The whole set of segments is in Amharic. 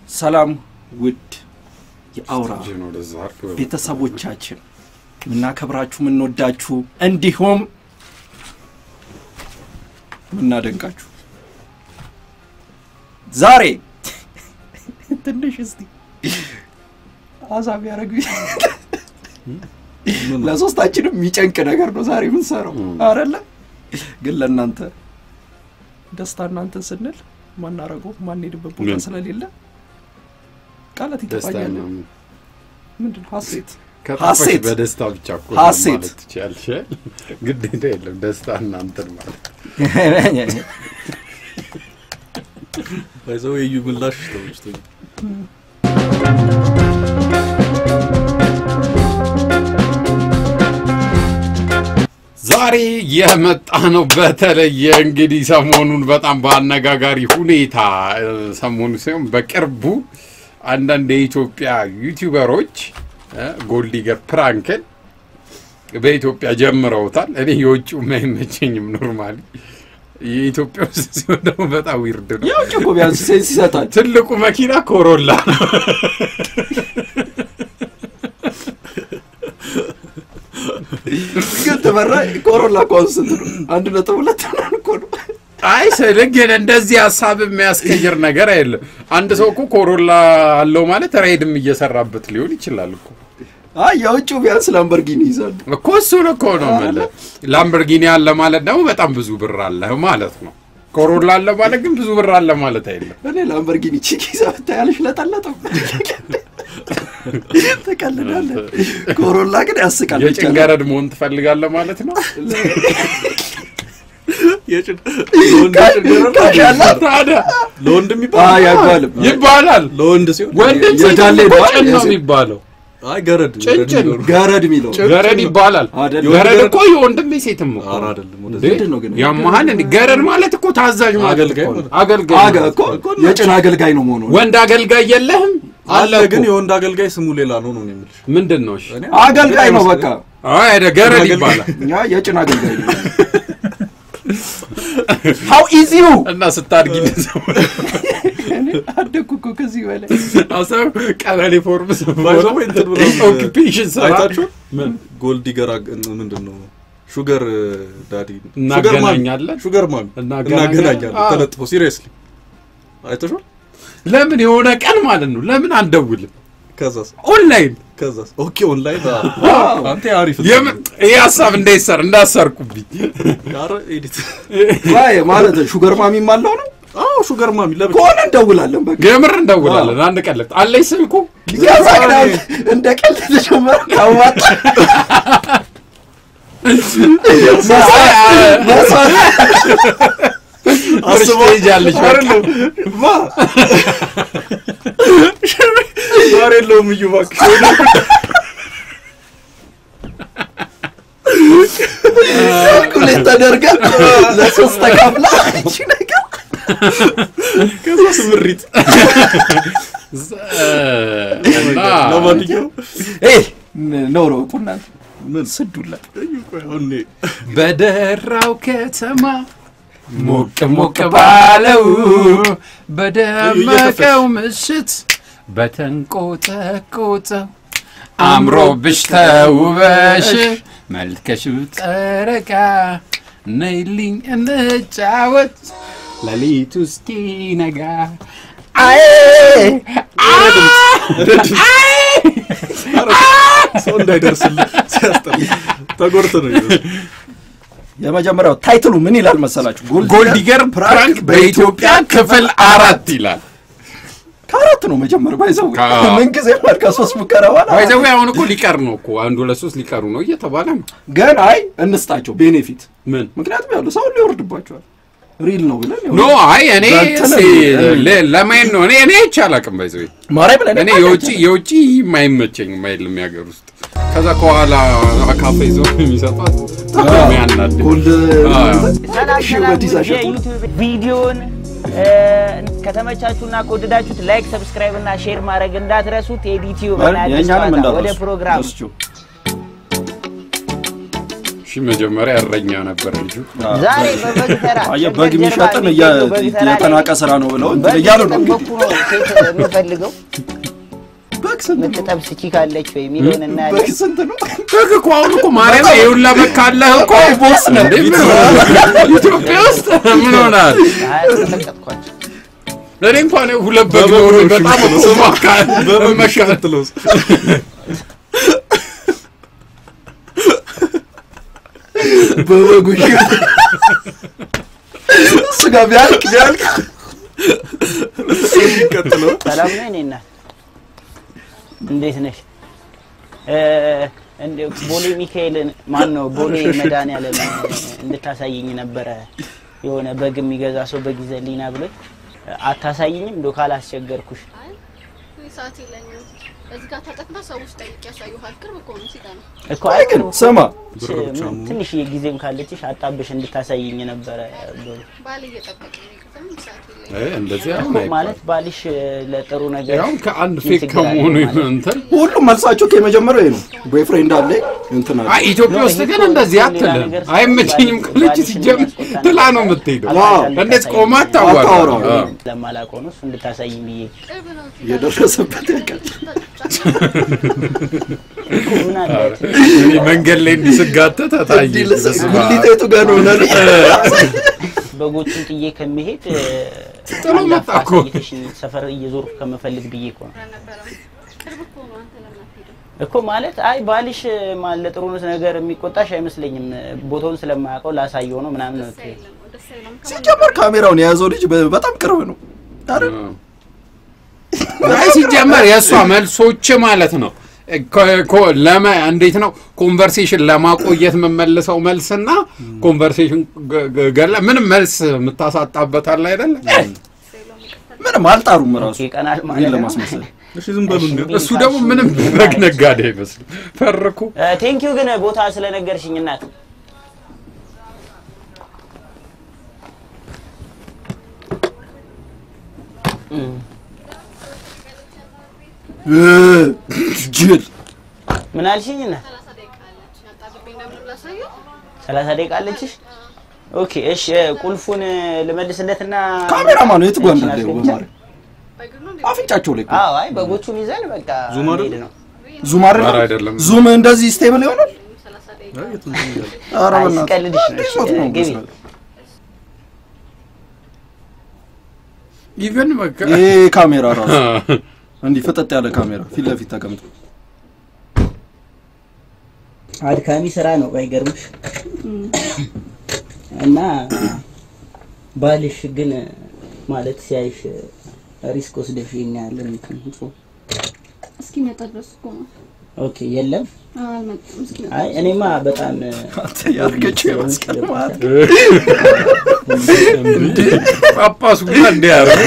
ሰላም ውድ የአውራ ቤተሰቦቻችን ምናከብራችሁ ምንወዳችሁ እንዲሁም ምናደንቃችሁ ዛሬ ትንሽ እስቲ አዛብ ያረጉ ለሶስታችንም የሚጨንቅ ነገር ነው ዛሬ ምን ሰራው አይደለ ግን ለእናንተ ደስታ እናንተ ስንል ማናረገው ማን ሄድበት ቦታ ስለሌለ ቃላት ይተፋያል ምንድን ሐሴት በደስታ ብቻ እኮ ማለት ትችያለሽ ግዴታ የለም ደስታ እናንተን ማለት ባይዘው ይዩምላሽ ተውጭቶ ዛሬ የመጣ ነው በተለየ እንግዲህ ሰሞኑን በጣም ባነጋጋሪ ሁኔታ ሰሞኑ ሲሆን በቅርቡ አንዳንድ የኢትዮጵያ ዩቲዩበሮች ጎልዲገር ፕራንክን በኢትዮጵያ ጀምረውታል እኔ የውጭው ማይመቸኝም ኖርማሊ የኢትዮጵያ ሲሆን ደግሞ በጣም ዊርድ ነው ያው ጭቆ ቢያንስ ሴንስ ይሰጣል ትልቁ መኪና ኮሮላ ግን ተመራ ኮሮላ ኮንሰንት ነው 1.2 ነው አይ ሰለገነ እንደዚህ ሐሳብ የሚያስቀይር ነገር አይደለም አንድ ሰው እኮ ኮሮላ አለው ማለት ራይድም እየሰራበት ሊሆን ይችላል እኮ አይ ያውጭው ቢያንስ ላምበርጊኒ ይዛል እኮ እሱ ነው ማለት ላምበርጊኒ አለ ማለት ደግሞ በጣም ብዙ ብር አለ ማለት ነው ኮሮላ አለ ማለት ግን ብዙ ብር አለ ማለት አይደለም እኔ ላምበርጊኒ ቺክ ይዛው ታያለሽ ለጣላጣው ተቀልዳለ ኮሮላ ግን ያስቃል የጭንገረድ መሆን ትፈልጋለህ ማለት ነው ለወንድም ይባላል ለወንድ ሲሆን ወንድ ሲዳለ ነው የሚባለው አይ ገረድ ሚለው ገረድ ይባላል ገረድ እኮ የወንድም ሴትም እኮ አይደለም ወደዚህ ነው ግን ያማሃል እንዴ ገረድ ማለት እኮ ታዛዥ ማለት አገልጋይ እኮ የጭን አገልጋይ ነው ሞኖ ወንድ አገልጋይ የለህም አለ ግን የወንድ አገልጋይ ስሙ ሌላ ነው የሚልሽ ምንድነው እሺ አገልጋይ ነው በቃ አይ ገረድ ይባላል የጭን አገልጋይ ነው how easy you እና ስታድጊ ነው አደኩኩ ከዚህ በላይ አሰብ ቀበሌ ፎርምስ ባይዘው እንትን ብሎ ኦኩፔሽን ሰራችሁ ምን ጎልዲገር ምንድነው ሹገር ዳዲ ሹገር ማሚ እናገናኛለን ተለጥፎ ሲሪየስሊ አይተሽው ለምን የሆነ ቀን ማለት ነው ለምን አንደውልም ከዛስ ኦንላይን ከዛስ ኦኬ ኦንላይን አንተ አሪፍ የሐሳብ እንዳሰርኩብኝ ያረ ኤዲት ዋይ ማለት ሹገር ማሚ ማለው ነው አው ሹገር ማሚ ለምን ኮን እንደውላለን በቃ ገምር እንደውላለን አንድ ቀለጥ አለኝ ስልኩ ያሳግዳል እንደ ቀልድ ተጀመረ ካዋጣ አስቦጃለሽ አይደል ማ ዛሬለው ምዩባክ ኩሌታ ደርጋ ለሶስት ተካፍላ እቺ ነገር ከዛስ ምሪት ለማንኛው ኖሮ ቁናት ምን ስዱላ ሆኔ በደራው ከተማ ሞቅ ባለው በደመቀው ምሽት በተንቆጠቆጠው አምሮብሽ ተውበሽ መልከሽ ጠረቃ ነይልኝ እንጫወት ለሊቱ እስኪነጋ አይ ሰው እንዳይደርስልኝ ሲያስጠላ ተጎርቶ ነው የመጀመሪያው ታይትሉ ምን ይላል መሰላችሁ ጎልዲገር ፕራንክ በኢትዮጵያ ክፍል 4 ይላል ካራት ነው መጀመሪያ ባይዘው ምን ጊዜ ማርካ 3 ሙከራዋላ ባይዘው አሁን እኮ ሊቀር ነው እኮ አንዱ ለ3 ሊቀሩ ነው እየተባለ ነው ግን አይ እንስጣቸው ቤኔፊት ምን ምክንያቱም ያለው ሰው ሊወርድባቸዋል ሪል ነው ብለን ኖ አይ እኔ ለማን ነው እኔ ይቻላልም ባይዘው ማራይ ብለን እኔ የውጪ ማይመቸኝ ማይልም ያገር ውስጥ ከዛ ከኋላ አካፋ ይዘው የሚሰጣት የሚያናድ ጎልድ የዩቲዩብ ቪዲዮን ከተመቻችሁና ከወደዳችሁት ላይክ ሰብስክራይብ እና ሼር ማድረግ እንዳትረሱ ቴዲ ቲዩብ እና ወደ ፕሮግራም እሺ መጀመሪያ እረኛ ነበር ልጁ ዛሬ በበግ ተራ በግ የሚሸጥን የተናቀ ስራ ነው ብለው እንትን እያሉ ነው የምፈልገው በግ ስንት ምትጠብስ ቺካለች ወይ ሚሊዮን እና ያለ በግ ስንት ነው በግ እኮ አሁን እኮ ማርያም ይውላ በካለህ እኮ ቦስ ነው ኢትዮጵያ ውስጥ ምን ሆናል ተቀጥቋቸው ለኔ እንኳን ሁለት በግ ነው በጣም ስማካ በመሻትለው በበጉሽ ስጋ ቢያልቅ ይቀጥለው ሰላም ነኝ እኔና እንዴት ነሽ እንዴ ቦሌ ሚካኤልን ማን ነው ቦሌ መድኃኒዓለም እንድታሳየኝ ነበር የሆነ በግ የሚገዛ ሰው በግ ይዘልኝና ብሎ አታሳየኝም እንደው ካላስቸገርኩሽ አይ ሰዓት የለኝም እዚህ ጋር ተጠቅማ ሰዎች ጠይቅ ያሳዩሃል ቅርብ እኮ ነው ሲጋ ነው እኮ አይደል ሰማ ትንሽ የጊዜም ካለችሽ አጣብሽ እንድታሳየኝ ነበር ባል እየጠበቀኝ ነው ሰዓት እንደዚህ ማለት ባልሽ ለጥሩ ነገር ያው ከአንድ ፌክ ከመሆኑ እንትን ሁሉም መልሳቸው ከመጀመሪያው ነው ቦይፍሬንድ አለ እንትና አይ ኢትዮጵያ ውስጥ ግን እንደዚህ አትልም አይመችኝም ከልጅ ሲጀም ትላ ነው የምትሄደው እንዴት ቆማ ታዋራ ለማላቆ ነው እሱ እንድታሳይኝ ብዬ የደረሰበት ያቀል ምን አለ መንገድ ላይ እንዲስጋተት ታታይ ጉሊቴቱ ጋር ነው ነው በጎቹን ጥዬ ከመሄድ ጥሩ መጣኮ ሰፈር እየዞርኩ ከመፈልግ ብዬ እኮ ነው ቅርብ እኮ ነው አንተ ለማትሄድ እኮ ማለት አይ ባልሽ ማለት ለጥሩ ነገር የሚቆጣሽ አይመስለኝም ቦታውን ስለማያውቀው ላሳየው ነው ምናምን ነው ሲጀመር ካሜራውን የያዘው ልጅ በጣም ቅርብ ነው አይደል አይ ሲጀመር የሷ መልሶች ማለት ነው ለማ እንዴት ነው ኮንቨርሴሽን ለማቆየት መመለሰው መልስና ኮንቨርሴሽን ገለ ምንም መልስ መታሳጣበት አለ አይደል ምንም አልጣሩም ራሱ ይቀናል ማለት ነው ለማስመሰል እሺ ዝም በሉ እሱ ደግሞ ምንም በግ ነጋዴ አይመስልም ፈርኩ ቴንክ ዩ ግን ቦታ ስለነገርሽኝ እናት ጅል ምን አልሽኝና 30 ደቂቃ አለችሽ ኦኬ እሺ ቁልፉን ልመልስለትና ካሜራማኑ የት ጎን እንዳለ ወማር አፍንጫቸው ላይ አዎ አይ በጎቹን ይዘን በቃ ሄድ ነው ዙም አይደለም ዙም እንደዚህ ስቴብል ይሆናል 30 ደቂቃ አራውና ቀልድሽ ነው ግቢ ኢቨን በቃ ይሄ ካሜራ ራሱ አንዲ ፈጠጥ ያለ ካሜራ ፊት ለፊት ተቀምጦ አድካሚ ስራ ነው ባይገርምሽ እና ባልሽ ግን ማለት ሲያይሽ ሪስክ ወስደሽ ይኛለን እንትንጹ እስኪ መጣድረስ እኮ ነው ኦኬ የለም አልመጣም እስኪ አይ እኔማ በጣም ያርገች መስቀል ማለት እንዴ ጳጳሱ ጋር እንዲያረው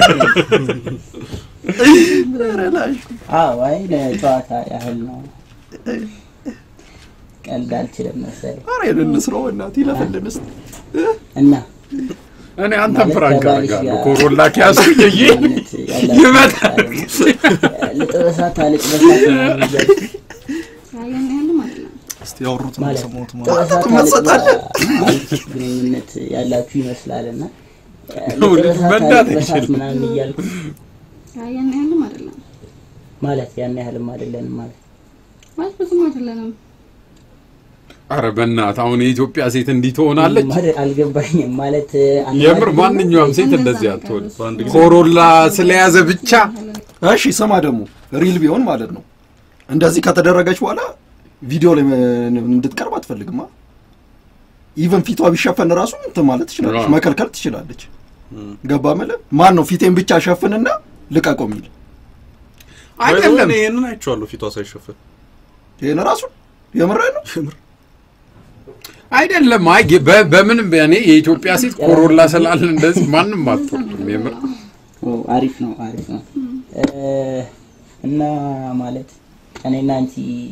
አዎ አይ ለጨዋታ ያህል ነው ቀልድ አልችልም መሰለኝ አሬ እንስራው እናት ይለፈልንስ እና እኔ አንተም ፍራንክ አደርጋለሁ ኮሮላ ኪያስኩኝ ይመጣል ለጥበሳት ያን ያህል ማለት ነው እስቲ ያወሩት ነው ሰሞኑት መሰጣለ ግንኙነት ያላችሁ ይመስላልና መንዳት ይችላል ምናምን ይያልኩ ያን ያህል ማለት ነው ማለት ያን ያህልም አይደለም ማለት ብዙም አይደለም አረ በእናት አሁን የኢትዮጵያ ሴት እንዲህ ትሆናለች ማለት አልገባኝም ማለት የምር ማንኛውም ሴት እንደዚህ አትሆን ኮሮላ ስለያዘ ብቻ እሺ ሰማ ደግሞ ሪል ቢሆን ማለት ነው እንደዚህ ከተደረገች በኋላ ቪዲዮ ላይ እንድትቀርብ አትፈልግማ ኢቭን ፊቷ ቢሸፈን ራሱ እንትን ማለት ትችላለች መከልከል ትችላለች ገባ ማለት ማን ነው ፊቴን ብቻ ሸፍንና ልቀቀው ሚል አይደለም ይሄንን አይቻለሁ ፊቷ ሳይሸፈን ይሄን ራሱ የምር ነው አይደለም አይ በምን በእኔ የኢትዮጵያ ሴት ኮሮላ ስላለ እንደዚህ ማንንም አትወርድም የምር አሪፍ ነው እና ማለት እኔና አንቺ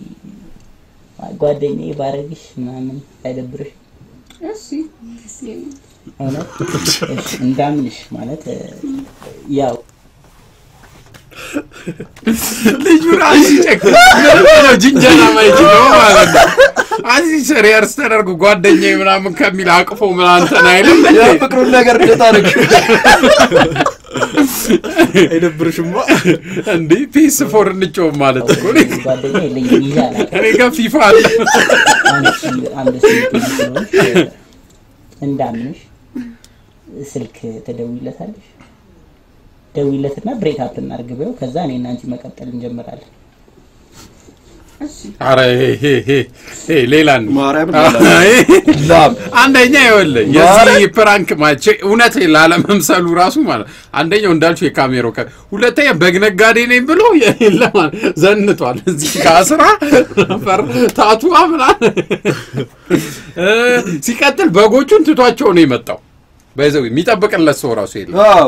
ጓደኛዬ ባረግሽ ምናምን አይደብርሽ እሺ እንዳምንሽ ማለት ያው ልጅ ራስ ቸክ ነው ጅንጀና ማይችለው ማለት ነው አዚ ሰሪያርስ ተደርጎ ጓደኛዬ ምናምን ከሚል አቅፎ ምናምን ተናይልም ያ ፍቅሩን ነገር እንደታረክ አይደብርሽማ እንዴ ፒስ ፎር እንጮህ ማለት እኮ ነው ጓደኛዬ ለኝ ይያላ እኔ ጋር ፊፋ አለ አንድ ስልክ እንዳምንሽ ስልክ ተደውይለታለሽ ደውይለትና ብሬክ አፕ እናርግበው ከዛ እኔና አንቺ መቀጠል እንጀምራለን አረ ሌላን ማርያም ላም አንደኛ ይወለ የዚህ ፕራንክ ማቼ እውነት ላለመምሰሉ ራሱ ማለት አንደኛው እንዳልኩ የካሜራው ሁለተኛ በግነጋዴ ነኝ ብሎ የለም ዘንቷል እዚህ ካስራ ፈር ታቱ አምላ ሲቀጥል በጎቹን ትቷቸው ነው የመጣው በዛው የሚጠብቅለት ሰው ራሱ የለም አው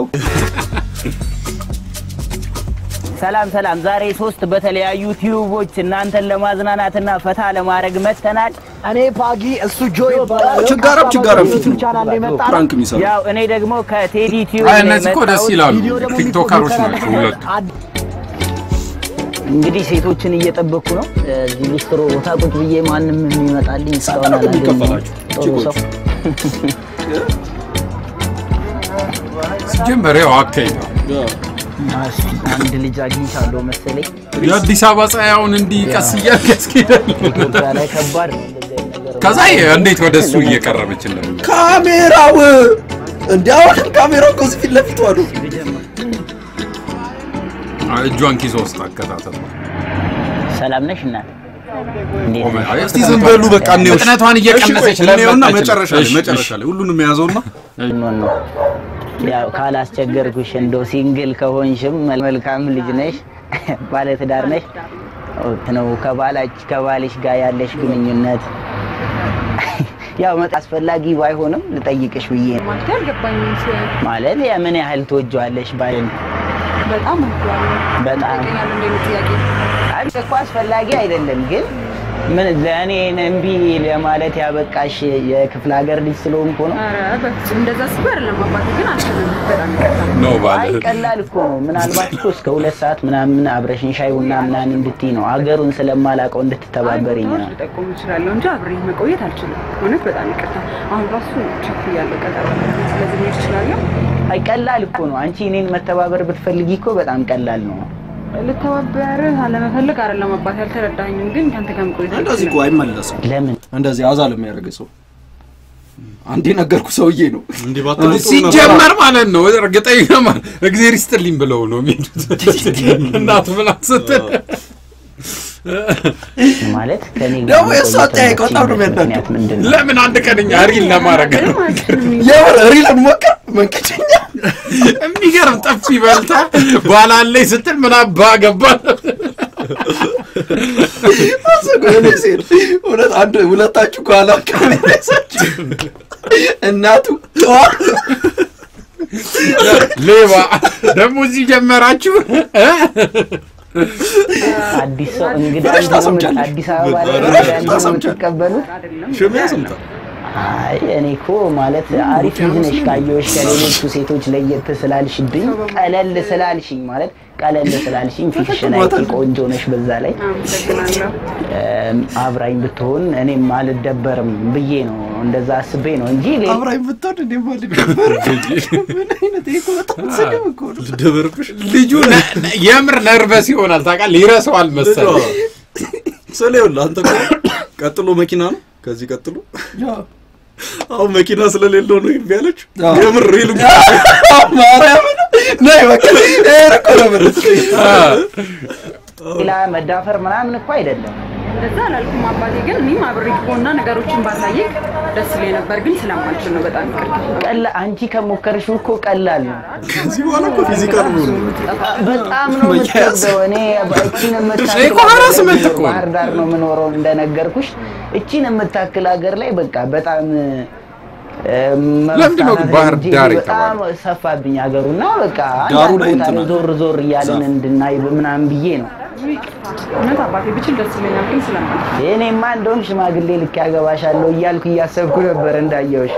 ሰላም ዛሬ 3 በተለያዩ ዩቲዩቦች እናንተን ለማዝናናትና ፈታ ለማድረግ መተናል እኔ ፓጊ እሱ ጆይ ችጋራም ፊት ነው ፕራንክ የሚሰራ ያው እኔ ደግሞ ከቴዲ ዩቲዩብ አይ እነዚህ እኮ ደስ ይላሉ ቲክቶከሮች ናቸው ሁለት እንግዲህ ሴቶችን እየጠበቁ ነው እዚህ ሊስትሮ ቦታ ቁጭ ብዬ ማንንም የሚመጣልኝ እስካሁን አላገኘሁም ጀመረው አከይ አንድ ልጅ አግኝቻለሁ መሰለኝ የአዲስ አበባ ፀያውን እንዲቀስ እያስኬዳል ላይ ከባድ ነው እንደዚህ ነገር ከዛ እንዴት ወደሱ እየቀረበች እንደምን ካሜራው እንዲያው ካሜራው ኮስ ፊት ለፊት ዋዱ እጇን ኪስ ውስጥ አከታተል ሰላም ነሽ እናት እስቲ ዝም በሉ በቃ ነው ፍጥነቷን እየቀነሰች ለኔውና መጨረሻ ላይ ሁሉንም ያዘውና ነው ያው ካላስቸገርኩሽ እንደው ሲንግል ከሆንሽም መልካም ልጅ ነሽ ባለ ትዳር ነሽ ነው ከባልሽ ጋር ያለሽ ግንኙነት ያው አስፈላጊ ባይሆንም ልጠይቅሽ ብዬ ማለት የምን ያህል ተወጇለሽ ባይን በጣም በጣም አስፈላጊ አይደለም ግን ምን ለኔ እንቢ ለማለት ያበቃሽ የክፍለ ሀገር ልጅ ስለሆንኩ ነው አረ በፍጹም እንደዛ ስበር ለማባቴ ግን አልተነም በጣም ነው ባለ አይ ቀላል እኮ ነው ምናልባት እኮ እስከ 2 ሰዓት ምናምን አብረሽን ሻይ ቡና ምናምን እንድትይ ነው አገሩን ስለማላቀው እንድትተባበሪኝ ነው ተጠቆም ይችላል እንጂ አብሬ መቆየት አልችልም እውነት በጣም ይቅርታ አሁን ራሱ ቸክ ያለው ቀጠሮ ስለዚህ ነው ይችላል አይ ቀላል እኮ ነው አንቺ እኔን መተባበር ብትፈልጊ እኮ በጣም ቀላል ነው ለተባበረ አለመፈለግ አይደለም አባቴ ያልተረዳኝም ግን ካንተ ጋር መቆየት እንደዚህ እኮ አይመለስም ለምን እንደዚህ አዛል የሚያደርግ ሰው አንዴ ነገርኩ ሰውዬ ነው እንዴ ባትሉ ሲጀመር ማለት ነው እርግጠኛ ማለት እግዚአብሔር ይስጥልኝ ብለው ነው የሚሄዱት እናት ብላ ስትል ማለት ከኔ ደግሞ የሳጣይ ቆጣው ነው የሚያናደው ለምን አንድ ቀንኛ ሪል ለማድረግ የወር ሪል ሞከር መንከተኛ የሚገርም ጠፍ ይበልታ ባላለይ ስትል ምን አባ ገባ አሰጎኔ ሲል ወለት አንድ ሁለታችሁ ጓላ ካለሳችሁ እናቱ ሌባ ደግሞ እዚህ ጀመራችሁ አዲስ ሰው እንግዲህ አዲስ አበባ ላይ ተቀበሉት ሽሚያ ሰምታ አይ እኔኮ ማለት አሪፍ ልጅ ካየሽ ከሌሎቹ ሴቶች ለየት ስላልሽብኝ ቀለል ስላልሽኝ ማለት ቀለል ስላልሽኝ ፊሽናይ ቆንጆ ነሽ በዛ ላይ አብራኝ ብትሆን እኔም አልደበርም ብዬ ነው እንደዛ አስቤ ነው እንጂ አብራኝ ብትሆን እኔም አልደበርም ምን አይነት እኮ በጣም ሰደም እኮ ልደበርብሽ ልጁ የምር ነርቨስ ይሆናል ታውቃለህ ይረሳዋል መሰለኝ ስለይውላ አንተ ቀጥሎ መኪና ነው ከዚህ ቀጥሎ አው መኪና ስለሌለው ነው ይባለች የምር ሪል ማርያም ነይ በቃ እረኮ ነው ላ መዳፈር ምናምን እኮ አይደለም እንደዛ አላልኩም አባቴ ግን እኔም አብሬክ ሆና ነገሮችን ባሳየክ ደስ ይለኝ ነበር ግን ስለማልችል ነው በጣም ቀላል አንቺ ከሞከርሽ እኮ ቀላል ነው ከዚህ በኋላ እኮ ፊዚካል ነው በጣም ነው የምትከብደው እኔ እቺን የምታክል ባህር ዳር ነው የምኖረው እንደነገርኩሽ እቺን የምታክል ሀገር ላይ በቃ በጣም ለምንድን ነው ባህር ዳር በጣም ሰፋብኝ ሀገሩና በቃ አንተ ዞር እያልን እንድናይ ምናምን ብዬ ነው እውነት አባቴ ብቻ ደስ ይለኛል ግን ስለማልችል እኔማ እንደውም ሽማግሌ ልክ ያገባሻለሁ እያልኩ እያሰብኩ ነበር እንዳየውሽ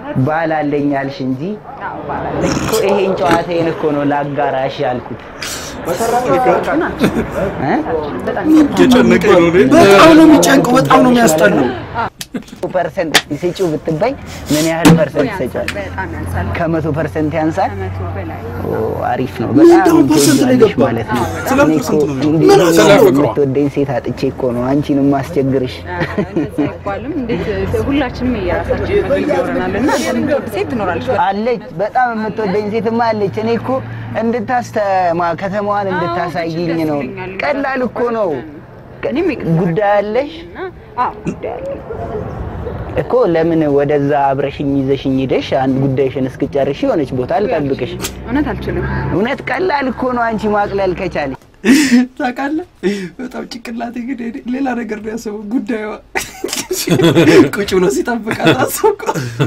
ባላለኝ አልሽ እንጂ ይሄን ጨዋታዬን እኮ ነው ላጋራሽ ያልኩት በጣም ነው የሚጨንቀው በጣም ነው የሚያስጠላው ፐርሰንት ሲጪው ብትባይ ምን ያህል ፐርሰንት ይሰጫል ከ100% ያንሳል አሪፍ ነው በጣም ፐርሰንት ላይ ገባ ማለት ነው ምን ስለፍቅሩ ወደኝ ሴት አጥቼ እኮ ነው አንቺንም ማስቸግርሽ አይባልም እንዴት ሁላችንም የራሳችን መግለጽ ይኖርናልና ሴት ትኖራለች አለች በጣም የምትወደኝ ሴትማ አለች እኔ እኮ እንድታስተማ ከተማዋን እንድታሳይኝ ነው ቀላል እኮ ነው ጉዳይ አለሽ ጉዳይ አለ እኮ ለምን ወደዛ አብረሽኝ ይዘሽኝ ሄደሽ አንድ ጉዳይሽን እስክጨርሽ ሆነች ቦታ ልጠብቅሽ እውነት አልችልም እውነት ቀላል እኮ ነው አንቺ ማቅለል ከቻለ ታውቃለህ በጣም ጭቅላቴ ግን ሌላ ነገር ነው ያሰበው ጉዳዩ ቁጭ ብሎ ሲጠብቃት አሰብኩ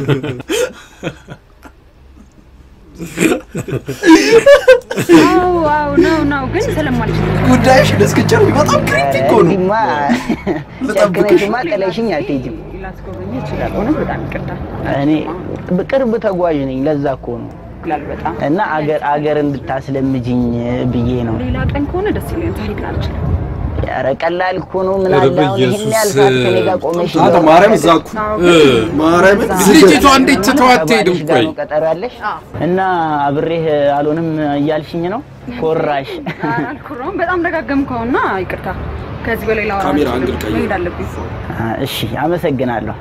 ዋው ነው ግን ስለማልች ጉዳይሽ ለስከጨር በጣም ክሪቲክ ነው ዲማ ለጠብቅሽ ማቀለሽኝ አትይጅም ላስቆመኝ ይችላል እውነት በጣም ይቅርታ እኔ በቅርብ ተጓዥ ነኝ ለዛ እኮ ነው በጣም እና አገር እንድታስለምጂኝ ብዬ ነው ሌላ ቀን ከሆነ ደስ ይለኛል ታሪክ ናቸው ኧረ ቀላል እኮ ነው ምን አላው ይሄን ያልካት ከኔ ጋር ቆመሽ አታ ማርያም ዛኩ ማርያም ልጅቷ እንዴት ተተዋት ሄድም ቆይ ቀጠራለሽ እና አብሬህ አልሆንም እያልሽኝ ነው ኮራሽ አልኩራም በጣም ደጋገምከውና ይቅርታ ከዚህ በላይ ላወራ ካሜራ አንግል ቀይ ይሄዳለብኝ እሺ አመሰግናለሁ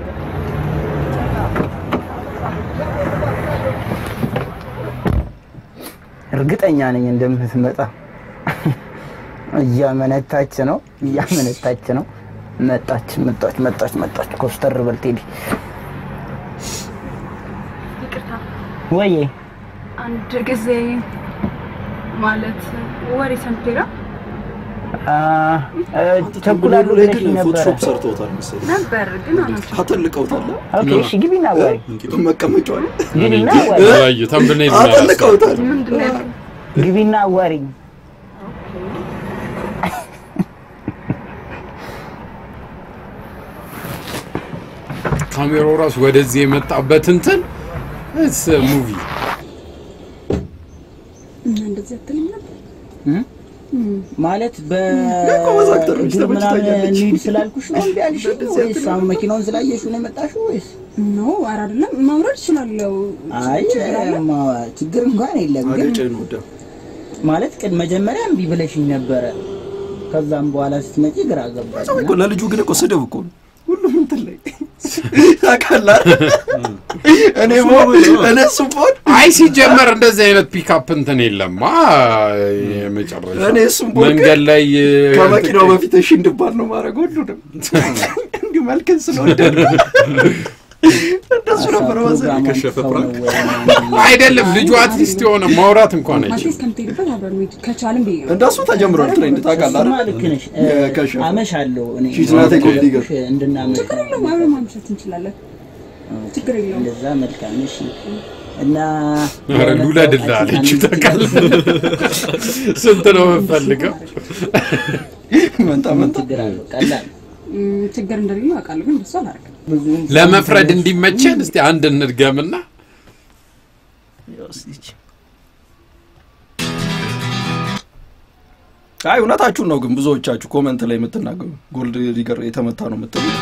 እርግጠኛ ነኝ እንደምትመጣ እያመነታች ነው መጣች ኮስተር በልቴዲ ይቅርታ ወይ አንድ ጊዜ ማለት ወሬ ሰምቴራ ተኩላሉ ለሽ ነበር ፎቶሾፕ ሰርቶታል መሰለኝ ነበር ግን አተልቀውታል ኦኬ እሺ ግቢና ወይ መቀመጫው ግቢና ወይ አይ ተምብኔ አተልቀውታል ምንድነው ግቢና ወይ ካሜራው ራስ ወደዚህ የመጣበት እንትን እስ ሙቪ እንደዚህ አትልኝ ነበር ማለት በኮመዛክተር ኒድ ስላልኩሽ ነው እንዴ ወይስ አሁን መኪናውን ስላየሽው ነው የመጣሽው ወይስ ኖ አይደለም ማውረድ ይችላልው አይ ችግር እንኳን የለም ግን ማለት ቀን መጀመሪያ እምቢ ብለሽኝ ነበር ከዛም በኋላ ስትመጪ ግራ ገባኝ እኮ ለልጁ ግን እኮ ስደብ እኮ ሁሉም እንትን ላይ ታካላ እኔ ሱፖርት አይ ሲጀመር እንደዚህ አይነት ፒክአፕ እንትን የለም የመጨረሻ እኔ ሱፖርት መንገድ ላይ ከመኪናው በፊት እሺ እንድባል ነው ማረግ ሁሉንም እንዴ መልከን ስለወደደ እንደሱ ነበር ወዘን ከሸፈ ፕራንክ አይደለም ልጁ አትሊስት የሆነ ማውራት እንኳን አይችልም ማሽስ ከምትሄድበት አብረን ወይ ከቻልን ቢዩ እንደሱ ተጀምሯል ትሬንድ ታውቃለህ አይደል አመሻለሁ እኔ ሺዝናቴ ኮዲገር እንድናመሽ ችግር የለውም አብረን ማምሸት እንችላለን ችግር የለውም እንደዛ መልካም እሺ እና ሉላ ድላለች ታውቃለህ ስንት ነው የምፈልገው መንታ ችግር እንደሌለው አውቃለሁ ግን ደስ አላረክ ለመፍረድ እንዲመቸን እስቲ አንድ እንድገምና አይ እውነታችሁ ነው ግን ብዙዎቻችሁ ኮሜንት ላይ የምትናገሩ ጎልድ ዲገር የተመታ ነው የምትሉት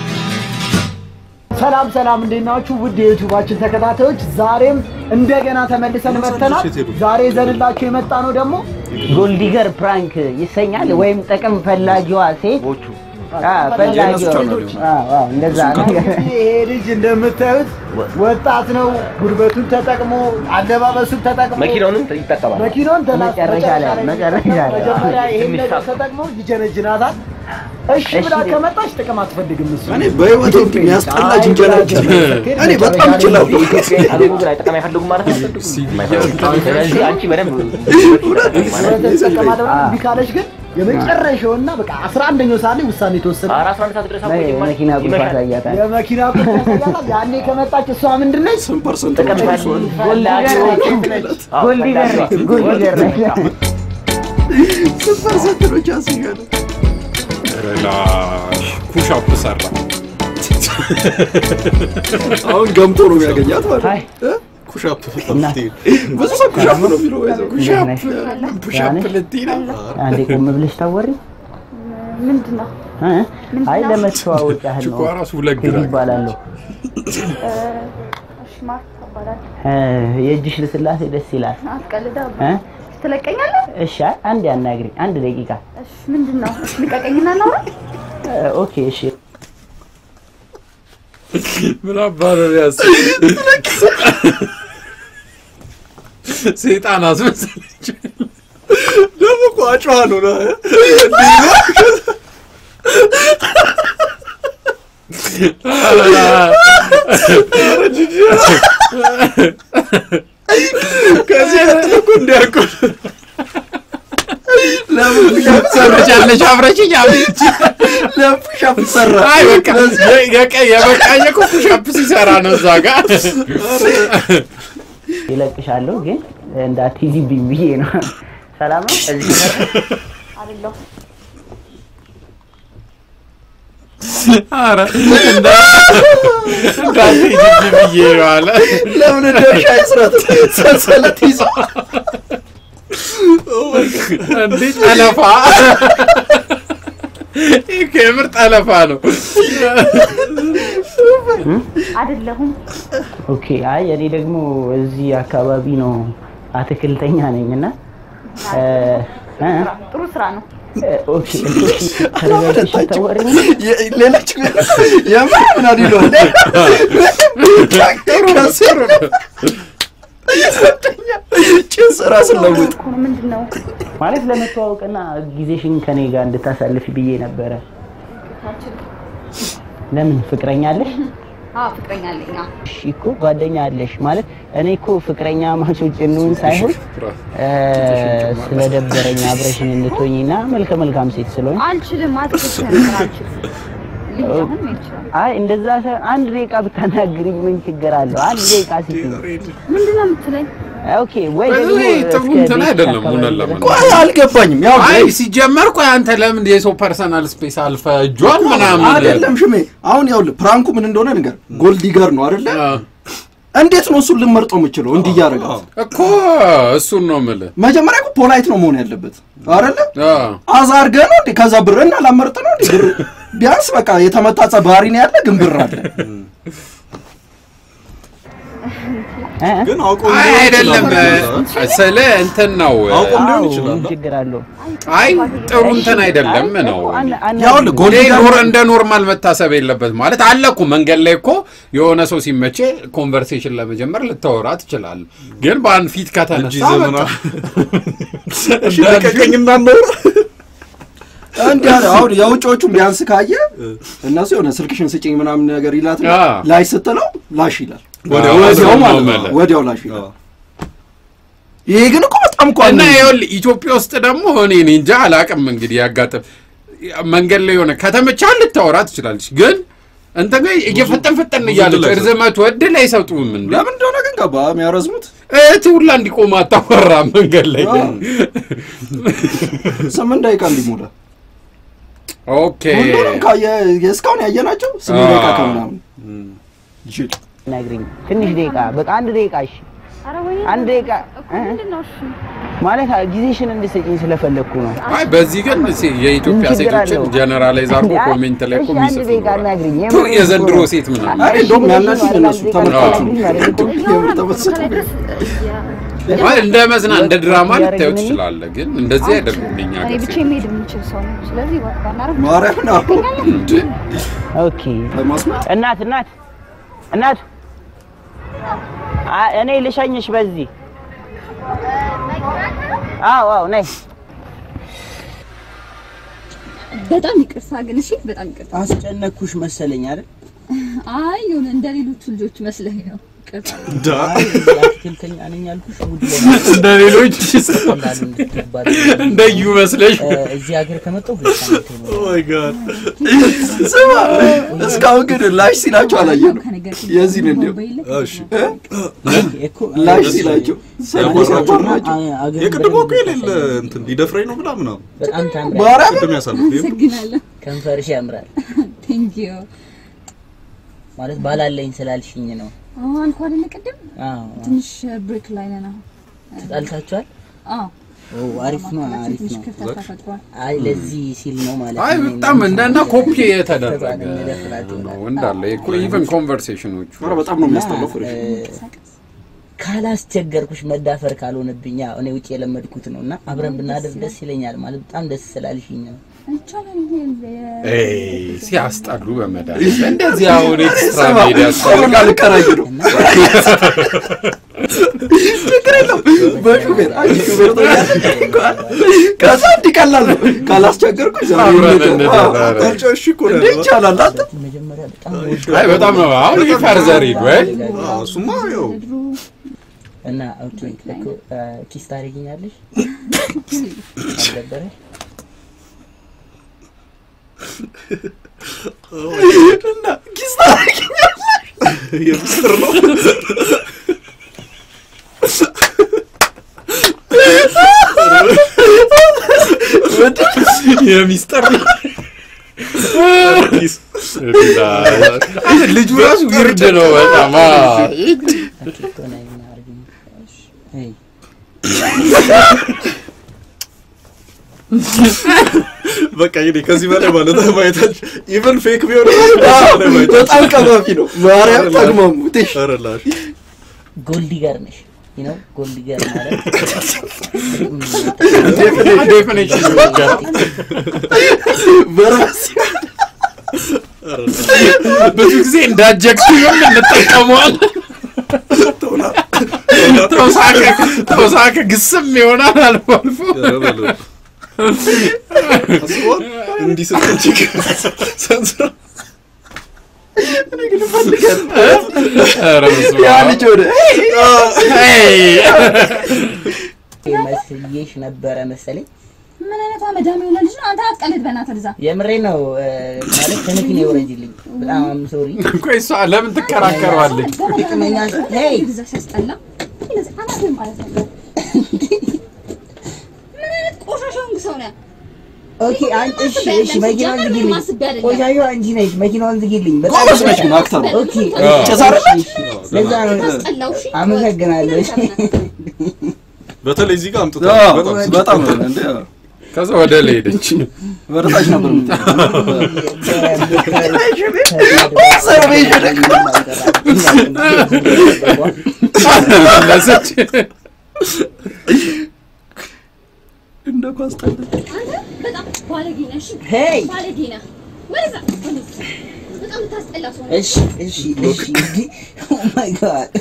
ሰላም እንደናችሁ ውድ የዩቲዩባችን ተከታታዮች ዛሬም እንደገና ተመልሰን መጥተናል ዛሬ ዘንላችሁ የመጣ ነው ደግሞ ጎልድ ዲገር ፕራንክ ይሰኛል ወይም ጥቅም ፈላጊዋ ሴት እንደዛ ይሄ ልጅ እንደምታዩት ወጣት ነው ጉርበቱን ተጠቅሞ አለባበሱን ተጠቅሞ መኪናውንም ይተጠቀማል መኪናውን መጨረሻ ላይ መጀመሪያ ይሄን ነገር ተጠቅሞ ይጀነጅናታል እሺ ብላ ከመጣች ጥቅም አትፈልግም እሱ እኔ በህይወቴ የሚያስጠላ ጅንጀና እኔ በጣም እችላለሁ አልኩ ላይ ጥቅም አይፈልጉም ማለት ነው ስለዚህ አንቺ በደንብ ተጠቀማለህ ቢካለሽ ግን የመጨረሻውና በቃ 11ኛው ሰዓት ላይ ውሳኔ ተወሰነ 11 ሰዓት ድረስ አቆይ መኪና ቁልፍ ያሳያታል የመኪና ቁልፍ ያሳያታል ያኔ ከመጣች እሷ ምንድነች 8% ጎልዲገር ነው ጃሲጋለ ላሽ ኩሻፕ ሰራ አሁን ገምቶ ነው የሚያገኛት ማለት ኩሻፕ ብዙ ሰው ኩሻፕ ነው የሚለው ኩሻፕ ለቲና አንዴ ቆም ብለሽ ታወሪ ምንድነው አይ ለመተዋወቅ ያህል ነው ራሱ ለግራ ይባላል እሺ ማርታ ይባላል የእጅሽ ልስላሴ ደስ ይላል አትቀልዳ ትለቀኛለህ እሺ አንዴ አናግሪኝ አንድ ደቂቃ እሺ ምንድነው እሺ ልቀቀኝና ነው ኦኬ እሺ ምን አባረር ያስ ሰይጣን አስመሰለች ደግሞ ቋጫዋ ነው ከዚህ ተጥልኩ እንዲያርኩ ለምን ሰረቻለሽ አብረችኝ አብረች ለፑሻፕ ሰራ አይ በቃ የበቃኝ እኮ ፑሻፕ ሲሰራ ነው እዛ ጋር ይለቅሻለሁ ግን እንዳትይዝብኝ ብዬ ነው ሰላም ነው እዚህ አይደለም አረ እንዳትይዝብኝ ብዬ ነው አለ ለምን እንደሻ ይስራት ሰንሰለት ይዞ እንዴ ጠለፋ የምር ጠለፋ ነው አይደለም ኦኬ አይ እኔ ደግሞ እዚህ አካባቢ ነው አትክልተኛ ነኝና ጥሩ ስራ ነው ኦኬ ተረጋግተሽ ታወሪ ሌላች የምን አዲሎ ከስሩ ጭስ ራስ ለውጥ ምንድነው ማለት ለመተዋወቅና ጊዜሽን ከኔ ጋር እንድታሳልፊ ብዬ ነበር ለምን ፍቅረኛ አለሽ ፍቅረኛ አለኝ እሺ እኮ ጓደኛ አለሽ ማለት እኔ እኮ ፍቅረኛ ማቾች እንውን ሳይሆን ስለደበረኛ አብረሽን እንድትሆኝና መልካም ሴት ስለሆነ አልችልም አትከራከራችሁ አይ እንደዛ አንድ ደቂቃ ብታናግሪኝ ምን ችግር አለው አንድ ደቂቃ ሲት ምንድነው የምትለኝ ኦኬ ወይ ደግሞ እንትን አይደለም ወነለም ቆይ አልገባኝም ያው አይ ሲጀመር ቆይ አንተ ለምን የሰው ፐርሰናል ስፔስ አልፈ ጆን ምናምን አይደለም ሽሜ አሁን ያው ፕራንኩ ምን እንደሆነ ነገር ጎልድ ዲገር ነው አይደለ እንዴት ነው እሱን ልመርጠው የምችለው እንዲህ ያረጋው እኮ እሱን ነው ማለት መጀመሪያ እኮ ፖላይት ነው መሆን ያለበት አይደለ አዛርገ ነው እንዴ ከዛ ብርና ላመርጥ ነው እንዴ ብር ቢያንስ በቃ የተመጣጣ ባህሪ ነው ያለ ግን ብር አለ ግን አውቆ አይደለም ስለ እንትን ነው አውቆ ሊሆን ይችላል ችግር አለው አይ ጥሩ እንትን አይደለም ነው ያው ጎልድ እንደ ኖርማል መታሰብ የለበት ማለት አለ እኮ መንገድ ላይ እኮ የሆነ ሰው ሲመቼ ኮንቨርሴሽን ለመጀመር ልታወራ ትችላል ግን ባን ፊት ከተነሳ እሺ ለቀቀኝና ነው አንድ አሁን የውጮቹን ቢያንስ ካየ እነሱ የሆነ ስልክሽን ስጪኝ ምናምን ነገር ይላት ላይ ስትለው ላሽ ይላል ወዲያው ላሽ ይላል ይሄ ግን እኮ በጣም ቋን እና ይኸውልህ ኢትዮጵያ ውስጥ ደግሞ ሆኔ እንጃ አላውቅም እንግዲህ ያጋጠም መንገድ ላይ ሆነ ከተመቻ ልታወራ ትችላለች ግን አንተ ጋር እየፈጠን እያለች እርዝመት ወድ ላይ ሰጡም እንዴ ለምን እንደሆነ ግን ገባ የሚያረዝሙት ሁላ እንዲቆም አታወራ መንገድ ላይ ስምንት ደቂቃ እንዲሞላ ኦኬ ሁሉንም ካየ የስካውን ያየናቸው ስምንት ደቂቃ ከምናምን ይችል ነግሪኝ ትንሽ ደቂቃ በቃ አንድ ደቂቃ እሺ አንድ ደቂቃ ምንድነው እሺ ማለት ጊዜሽን እንድትሰጪኝ ስለፈለኩ ነው አይ በዚህ ግን የኢትዮጵያ ሴቶችን ጀነራላይዝ አድርጎ ኮሜንት ላይ ኮሜንት ነው የዘንድሮ ሴት ምን አይ ዶም ያናሽ ለነሱ ተመልካቹ ማለት እንደ መዝና እንደ ድራማ ልታዩት ይችላል ግን እንደዚህ አይደለም ለኛ እኔ ብቻ መሄድ የምችል ሰው ነው ስለዚህ ባናረግ ማረፍ ነው ኦኬ እናት እኔ ልሸኝሽ በዚህ አዎ ነይ በጣም ይቅርታ ግን እሺ በጣም ይቅርታ አስጨነኩሽ መሰለኝ አይደል አይ የሆነ እንደሌሎቹ ልጆች መስለኝ ነው አትክልተኛ ነኝ ያልኩሽ ውድ እንደ ሌሎች እንደዩ መስለሽ እዚህ ሀገር ከመጣሁ ሁለት ዓመት ነው ኦ ማይ ጋድ ስማ እስካሁን ግን ላሽ ሲላችሁ አላየንም የዚህ ነው እንደው እሺ ላሽ ሲላችሁ የቅድሞ እኮ የሌለ እንትን ሊደፍረኝ ነው ብላ ምናምን በጣም ታምራ ማራም እንደሚያሳልፍ አመሰግናለሁ ከንፈርሽ ያምራል ቴንክ ዩ ማለት ባላለኝ ስላልሽኝ ነው አንኳ አይደለ ቅድም ትንሽ ብሬክ ላይ ነን ተጣልታችኋል አሪፍ ነው አይ ለዚህ ሲል ነው ማለት አይ በጣም እንደና ኮፒ የተደረገ ነው እንዳለ እኮ ኢቭን ኮንቨርሴሽኖቹ በጣም ነው የሚያስጠላው ፍሬሽ ካላስቸገርኩሽ መዳፈር ካልሆነብኛ እኔ ውጪ የለመድኩት ነውና አብረን ብናደር ደስ ይለኛል ማለት በጣም ደስ ስላልሽኝ ነው ሲያስጣሉ በመዳል እንደዚህ አሁን ኤክስትራ ሚዲያ ያስፈልጋል ከራይ ነው ትክክለኛው በሹፌር አንቺ ሹፌር ከዛ እንዲቀላል ነው ካላስቸገርኩሽ ዛሬ እሺ እኮ ነው ይቻላል አንተ መጀመሪያ አይ በጣም ነው አሁን ይፈርዘር ይድ ወይ እሱማ ያው እና ኦኬ እኮ ኪስ ታረጊኛለሽ አደበረ እና ኪስ ታረጊኛለሽ የምስር ነው የሚስጥር ልጁ ራሱ ይርድ ነው በጣም በቃ ይሄ ከዚህ በላይ ማለት ማይታች ኢቭን ፌክ ቢሆን በጣም ቀባፊ ነው ማርያም ተግማሙ ተሽረላሽ ጎልዲገር ነሽ you know ጎልዲገር ማለት ዴፊኒሽን በራስ ብዙ ጊዜ እንዳጀክቲቭ እንጠቀመዋል ተውሳከ ግስም ይሆናል አልፎ አልፎ አስወር እንዲህ ስትችግ ሰንሰር እኔ ግን ፈልገን ያ ልጅ ወደ መስዬሽ ነበረ መሰለኝ ምን አይነት አመዳም ይሆናል ልጅ ነው አንተ አትቀልድ በእናትህ ልዛ የምሬ ነው ማለት ከነኪ ነው ወረጅልኝ በጣም ሶሪ ቆይ እሷ ለምን ትከራከራለች ጥቅመኛሽ ሄይ ግዛ ሲያስጠላ እንደዚህ አናትም ማለት ነው ምን አይነት ቆሻሻውን ግሰው ነው ኦኬ አንቺ እሺ መኪናውን ዝጊልኝ ቆያዩ አንቺ ነሽ መኪናውን ዝጊልኝ በጣም ነሽ ግን አክተር ኦኬ ተሳረሽ ለዛ ነው አመሰግናለሁ በተለይ እዚህ ጋር አምጥታ በጣም እንደ ከዛ ወደ ለሄደች ወደታች ነበር እንደ ኳስታለ በጣም ባለጌ ነሽ ሄይ ባለጌ ነህ ወይዛ በጣም ታስጠላው እሺ እሺ እሺ ኦ ማይ ጋድ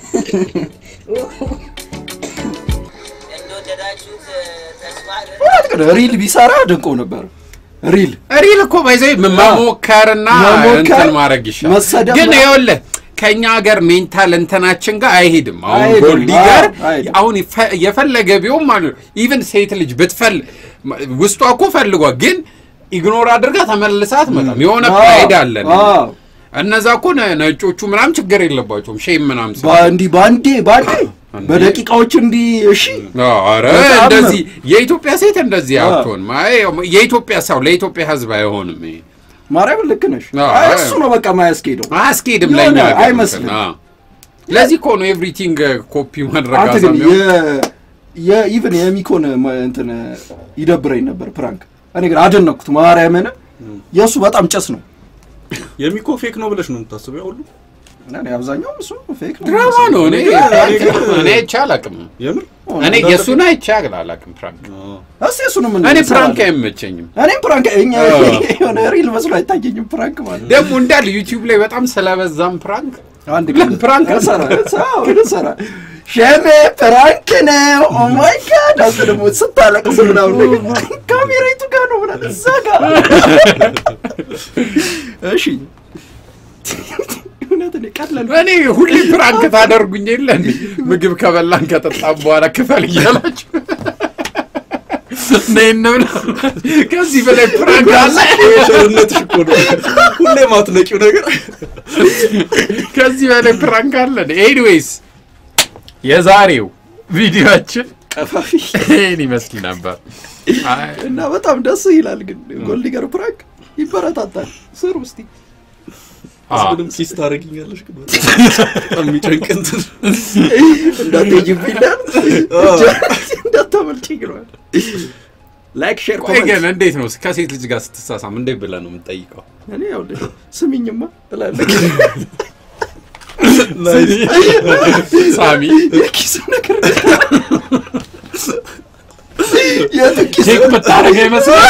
ሪል ቢሰራ ደንቆ ነበር ሪል እኮ ባይዘይ መሞከርና እንትን ማድረግ ይሻላል ግን ይኸውልህ ከኛ ሀገር ሜንታል እንተናችን ጋር አይሄድም አሁን ጎልዲ ጋር አሁን የፈለገ ቢሆን ማለት ኢቭን ሴት ልጅ ብትፈል ውስጧ እኮ ፈልጓ ግን ኢግኖር አድርጋ ተመልሳት መጣም የሆነ ፕራይድ አለ እነዛ እኮ ነጮቹ ምናም ችግር የለባቸውም ሼም ምናም ባንዲ ባንዲ በደቂቃዎች እንዲ እሺ አረ እንደዚህ የኢትዮጵያ ሴት እንደዚህ አትሆን የኢትዮጵያ ሰው ለኢትዮጵያ ህዝብ አይሆንም ማርያም ልክ ነሽ እሱ ነው በቃ ማያስኬድም ለኛ አይመስልም ለዚህ እኮ ነው ኤቭሪቲንግ ኮፒ ማድረግ አዛሚው ኢቭን የሚኮን እንትን ይደብረኝ ነበር ፕራንክ እኔ ግን አደነኩት ማርያምን የሱ በጣም ጨስ ነው የሚኮ ፌክ ነው ብለሽ ነው የምታስበው ሁሉ እኔ አብዛኛው እሱ ፌክ ነው ድራማ ነው እኔ አይቻላቅም የምር እኔ የሱና አይቻላቅም ፕራንክ እሱንም እኔ ፕራንክ አይመቸኝም እኔ ፕራንክ የሆነ ሪል መስሎ አይታየኝም ፕራንክ ማለት ደግሞ እንዳል ዩቲዩብ ላይ በጣም ስለበዛም ፕራንክ አንድ ፕራንክ ሰራ ሸሜ ፕራንክ ነው ኦ ማይ ጋድ አስደሞ ስታለቅስ ምናምን ነገር ካሜራይቱ ጋር ነው ምናምን እዛ ጋር እሺ እኔ ሁሌ ፕራንክ ታደርጉኝ የለ እንዴ ምግብ ከበላን ከጠጣን በኋላ ክፈል እያላችሁ ነይነው ከዚህ በላይ ፕራንክ አለ ቸርነትሽ እኮ ነው ሁሌ ማትነቂው ነገር ከዚህ በላይ ፕራንክ አለ ኤኒዌይስ የዛሬው ቪዲዮአችን ቀፋፊ እኔ መስል ነበር እና በጣም ደስ ይላል ግን ጎልዲገር ፕራንክ ይበረታታል ስሩ እስቲ አስብንም ኪስ ታረጊኛለሽ ግን በጣም የሚጨንቅ እንትን እንዳትይብኝና እንዳታመልጪኝ ነው ላይክ ሼር ኮሜንት ግን እንዴት ነው ከሴት ልጅ ጋር ስትሳሳም እንዴት ብለህ ነው የምትጠይቀው እኔ ያው ስሚኝማ እላለሁ ሳሚ ኪስ ነገር የኪስ መታረገ ይመስላል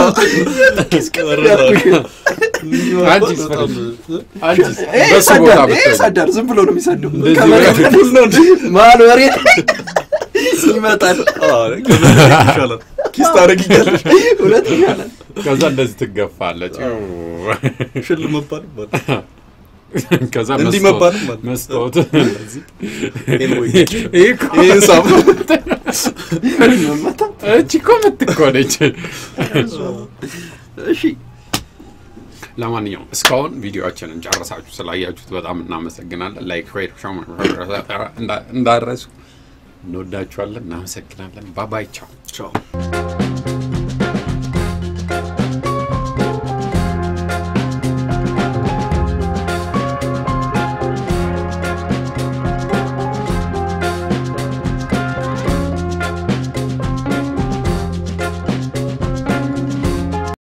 አንቺስ በሱ ቦታ ሳዳር ዝም ብሎ ነው የሚሰደው ማን ወሬ ይመጣል ይሻላል ኪስ ታረጊኛለሽ ሁለት ይሻላል ከዛ እንደዚህ ትገፋለች ሽል መባል ከዛ እንዲህ መባል መስጠት እንደዚህ ኢንሳም እቺ ኮምትኮነች እሺ ለማንኛውም እስካሁን ቪዲዮአችንን ጨርሳችሁ ስላያችሁት በጣም እናመሰግናለን ላይክ ሼር እንዳረሱ እንወዳችኋለን እናመሰግናለን ባይ ባይ ቻው ቻው